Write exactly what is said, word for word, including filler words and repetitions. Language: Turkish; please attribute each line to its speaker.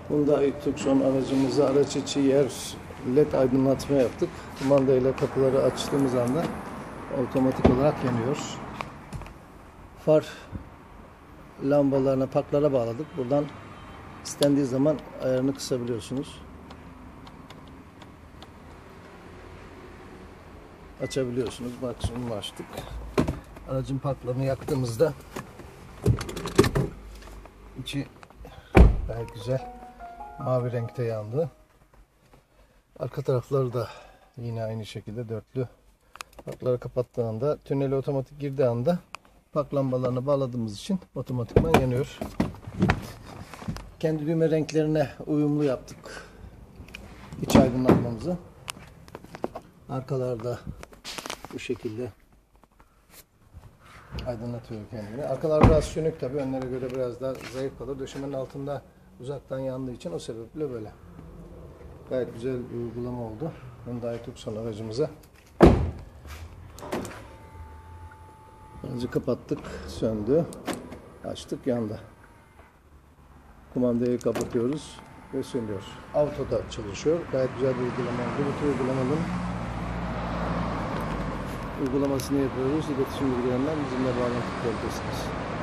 Speaker 1: Hyundai Tucson aracımıza araç içi yer led aydınlatma yaptık. Kumandayla kapıları açtığımız anda otomatik olarak yanıyor. Far lambalarına, parklara bağladık. Buradan istendiği zaman ayarını kısabiliyorsunuz. Açabiliyorsunuz. Maksimum açtık. Aracın parklarını yaktığımızda içi gayet güzel mavi renkte yandı. Arka tarafları da yine aynı şekilde dörtlü. Parkları kapattığında, tüneli otomatik girdiği anda park lambalarını bağladığımız için otomatikman yanıyor. Kendi düğme renklerine uyumlu yaptık iç aydınlatmamızı. Arkalarda bu şekilde aydınlatıyor kendini. Arkalar biraz sönük tabi, önlere göre biraz daha zayıf kalır. Döşemenin altında uzaktan yandığı için o sebeple böyle. Gayet güzel bir uygulama oldu Hyundai Tucson aracımıza. Aracı kapattık, söndü. Açtık, yandı. Kumandayı kapatıyoruz ve sönüyor. Auto'da çalışıyor. Gayet güzel bir uygulama oldu. Bu uygulamanın uygulamasını yapıyoruz. İletişim bilgilerinden bizimle bağlantı kurabilirsiniz.